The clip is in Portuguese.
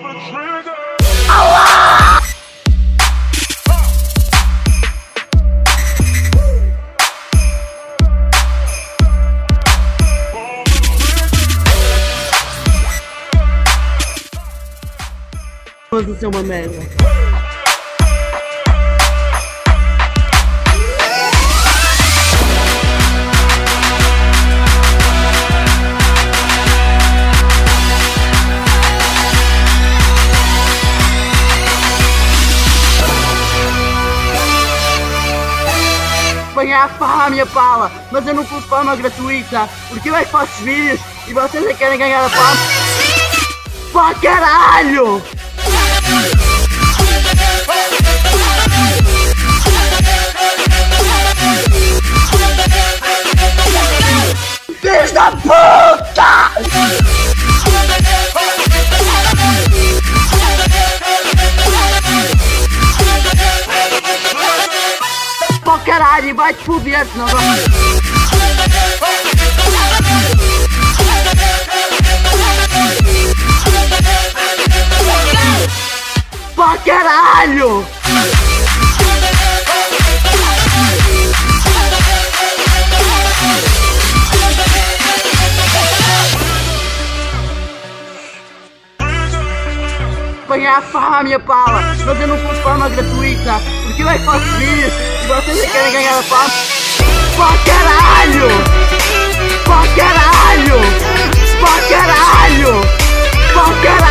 Vamos ser uma merda. Ganhar fama a minha pala, mas eu não pus fama gratuita, porque eu é que faço vídeos e vocês é que querem ganhar a fama. Pá caralho! Filhos da puta! Pô caralho, vai-te foder, senão vai... Pô caralho! Ganhar fama a minha pala, mas eu não pus fama gratuita, porque eu é que faço vídeos e vocês é que querem ganhar a fama. Pá caralho! Pá caralho! Pá caralho! Pá caralho!